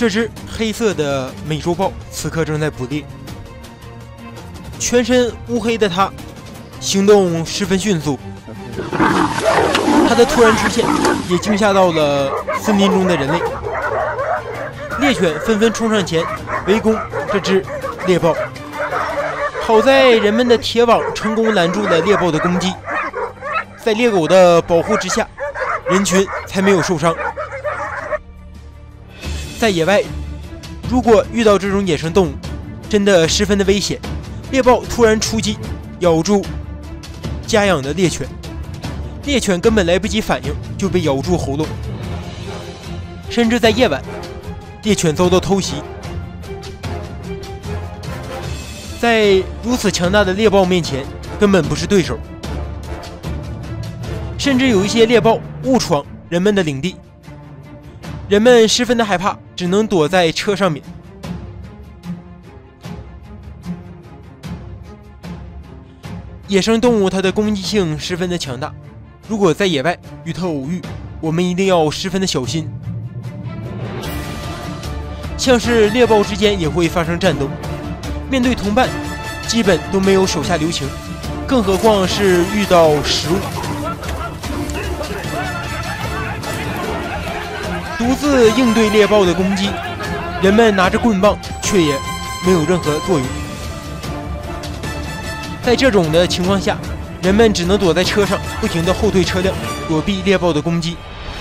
这只黑色的美洲豹此刻正在捕猎，全身乌黑的它行动十分迅速。它的突然出现也惊吓到了森林中的人类，猎犬纷纷冲上前围攻这只猎豹。好在人们的铁网成功拦住了猎豹的攻击，在猎狗的保护之下，人群才没有受伤。在野外，如果遇到这种野生动物，真的十分的危险。猎豹突然出击，咬住家养的猎犬，猎犬根本来不及反应，就被咬住喉咙。甚至在夜晚，猎犬遭到偷袭。在如此强大的猎豹面前，根本不是对手。甚至有一些猎豹误闯人们的领地，人们十分的害怕，只能躲在车上面。野生动物它的攻击性十分的强大，如果在野外与它偶遇，我们一定要十分的小心。像是猎豹之间也会发生战斗，面对同伴基本都没有手下留情，更何况是遇到食物。独自应对猎豹的攻击，人们拿着棍棒却也没有任何作用。在这种的情况下，人们只能躲在车上，不停地后退车辆，躲避猎豹的攻击。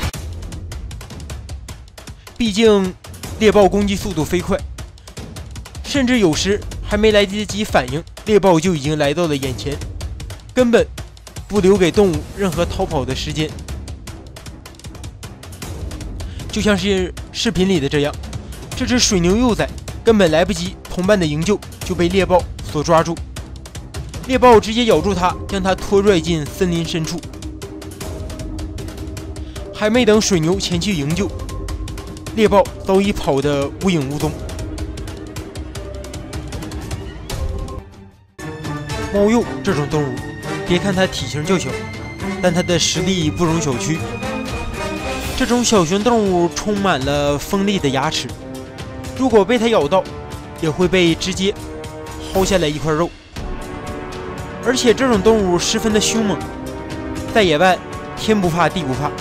毕竟猎豹攻击速度飞快，甚至有时还没来得及反应，猎豹就已经来到了眼前，根本不留给动物任何逃跑的时间。就像是视频里的这样，这只水牛幼崽根本来不及同伴的营救，就被猎豹所抓住。猎豹直接咬住它，将它拖拽进森林深处。还没等水牛前去营救，猎豹早已跑得无影无踪。猫鼬这种动物，别看它体型较小，但它的实力不容小觑。这种小型动物充满了锋利的牙齿，如果被它咬到，也会被直接薅下来一块肉。而且这种动物十分的凶猛，在野外天不怕地不怕。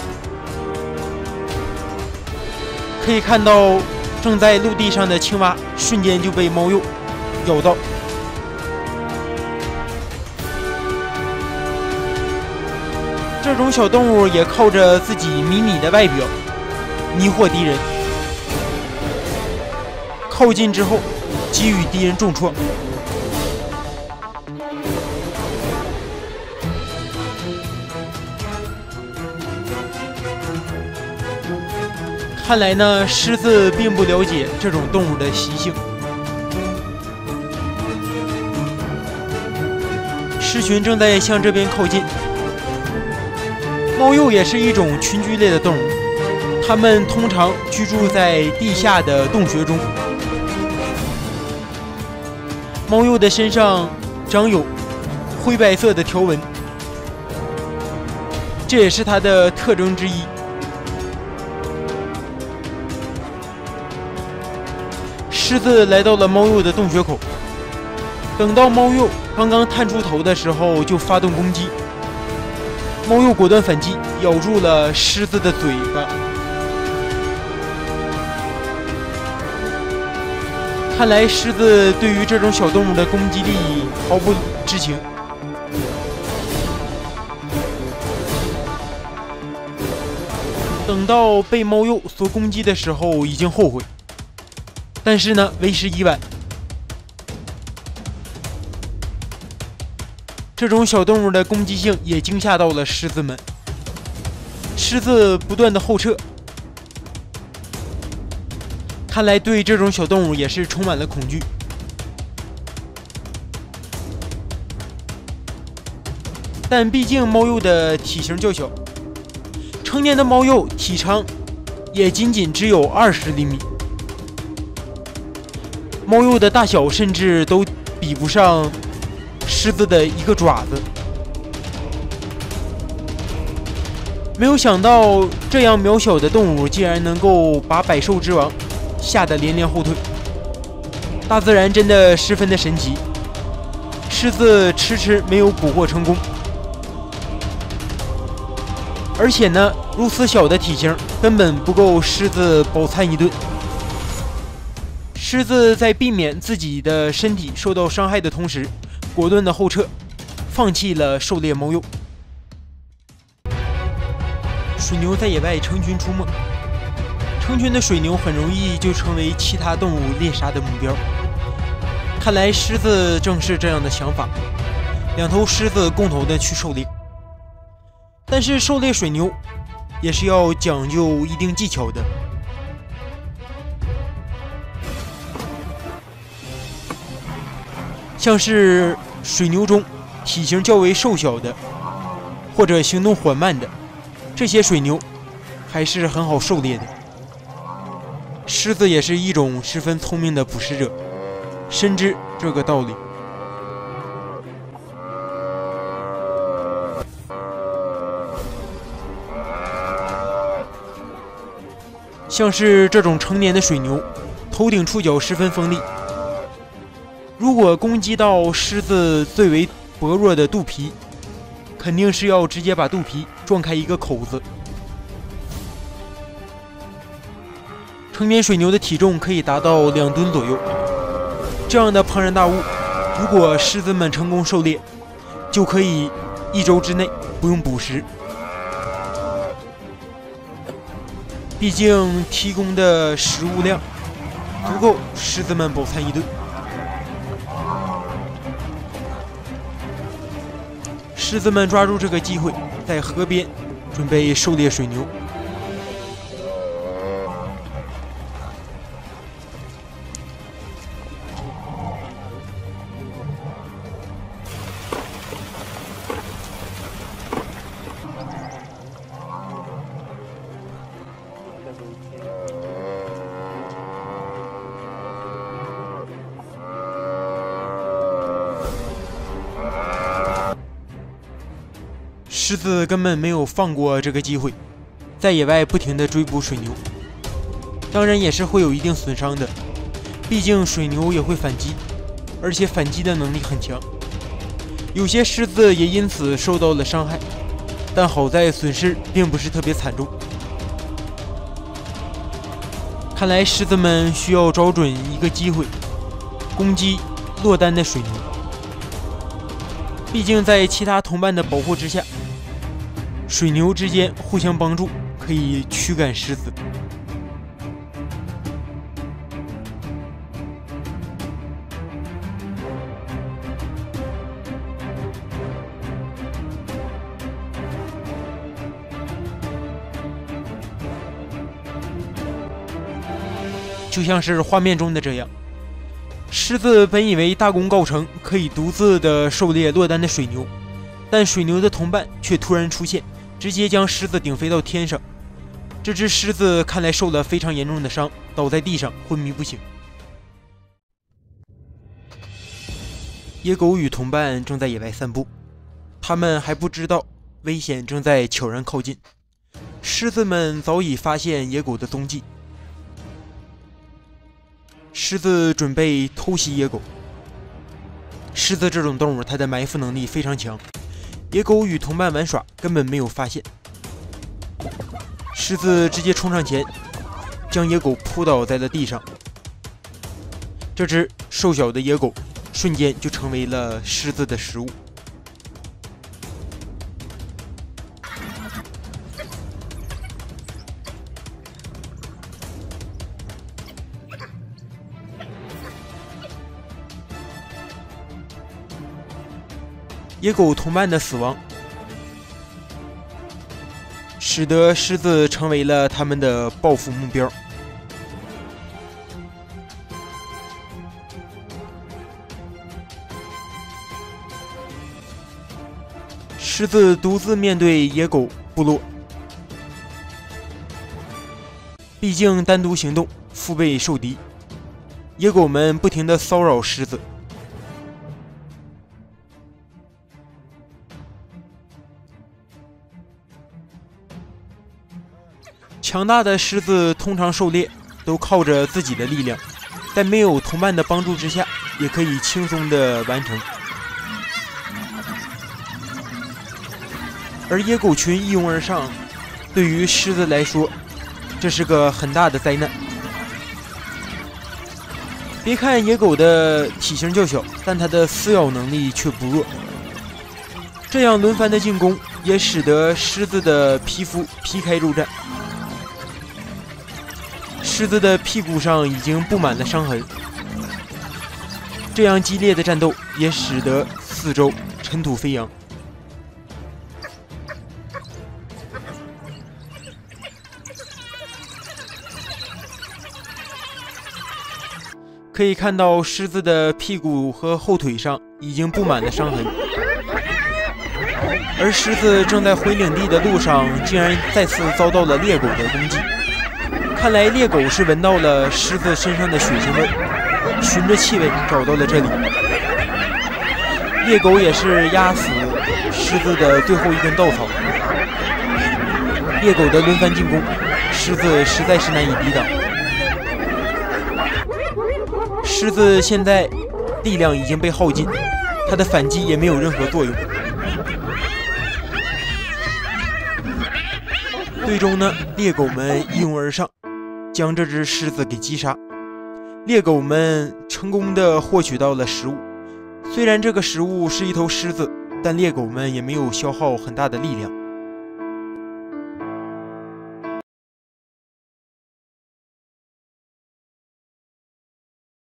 可以看到正在陆地上的青蛙瞬间就被猫鼬咬到。这种小动物也靠着自己迷你的外表迷惑敌人，靠近之后给予敌人重创。看来呢，狮子并不了解这种动物的习性。狮群正在向这边靠近。猫鼬也是一种群居类的动物，它们通常居住在地下的洞穴中。猫鼬的身上长有灰白色的条纹，这也是它的特征之一。狮子来到了猫鼬的洞穴口，等到猫鼬刚刚探出头的时候，就发动攻击。猫鼬果断反击，咬住了狮子的嘴巴。看来狮子对于这种小动物的攻击力毫不知情。等到被猫鼬所攻击的时候，已经后悔。但是呢，为时已晚。这种小动物的攻击性也惊吓到了狮子们，狮子不断的后撤，看来对这种小动物也是充满了恐惧。但毕竟猫鼬的体型较小，成年的猫鼬体长也仅仅只有20厘米。猫鼬的大小甚至都比不上狮子的一个爪子。没有想到这样渺小的动物竟然能够把百兽之王吓得连连后退。大自然真的十分的神奇，狮子迟迟没有捕获成功，而且呢，如此小的体型根本不够狮子饱餐一顿。狮子在避免自己的身体受到伤害的同时，果断的后撤，放弃了狩猎猫鼬。水牛在野外成群出没，成群的水牛很容易就成为其他动物猎杀的目标。看来狮子正是这样的想法，两头狮子共同的去狩猎。但是狩猎水牛也是要讲究一定技巧的。像是水牛中体型较为瘦小的，或者行动缓慢的，这些水牛还是很好狩猎的。狮子也是一种十分聪明的捕食者，深知这个道理。像是这种成年的水牛，头顶触角十分锋利，如果攻击到狮子最为薄弱的肚皮，肯定是要直接把肚皮撞开一个口子。成年水牛的体重可以达到2吨左右，这样的庞然大物，如果狮子们成功狩猎，就可以1周之内不用捕食。毕竟提供的食物量足够狮子们饱餐一顿。狮子们抓住这个机会，在河边准备狩猎水牛。狮子根本没有放过这个机会，在野外不停地追捕水牛，当然也是会有一定损伤的，毕竟水牛也会反击，而且反击的能力很强。有些狮子也因此受到了伤害，但好在损失并不是特别惨重。看来狮子们需要找准一个机会，攻击落单的水牛。毕竟在其他同伴的保护之下，水牛之间互相帮助，可以驱赶狮子。就像是画面中的这样，狮子本以为大功告成，可以独自的狩猎落单的水牛，但水牛的同伴却突然出现，直接将狮子顶飞到天上。这只狮子看来受了非常严重的伤，倒在地上昏迷不醒。野狗与同伴正在野外散步，他们还不知道危险正在悄然靠近。狮子们早已发现野狗的踪迹，狮子准备偷袭野狗。狮子这种动物，它的埋伏能力非常强，野狗与同伴玩耍根本没有发现。狮子直接冲上前，将野狗扑倒在了地上。这只瘦小的野狗瞬间就成为了狮子的食物。野狗同伴的死亡，使得狮子成为了他们的报复目标。狮子独自面对野狗部落，毕竟单独行动腹背受敌，野狗们不停地骚扰狮子。强大的狮子通常狩猎都靠着自己的力量，在没有同伴的帮助之下，也可以轻松地完成。而野狗群一拥而上，对于狮子来说，这是个很大的灾难。别看野狗的体型较小，但它的撕咬能力却不弱。这样轮番的进攻，也使得狮子的皮肤皮开肉绽。狮子的屁股上已经布满了伤痕。这样激烈的战斗，也使得四周尘土飞扬。可以看到狮子的屁股和后腿上已经布满了伤痕，而狮子正在回领地的路上，竟然再次遭到了猎狗的攻击。看来猎狗是闻到了狮子身上的血腥味，循着气味找到了这里。猎狗也是压死狮子的最后一根稻草。猎狗的轮番进攻，狮子实在是难以抵挡。狮子现在力量已经被耗尽，它的反击也没有任何作用。最终呢，猎狗们一拥而上，将这只狮子给击杀。猎狗们成功的获取到了食物，虽然这个食物是一头狮子，但猎狗们也没有消耗很大的力量。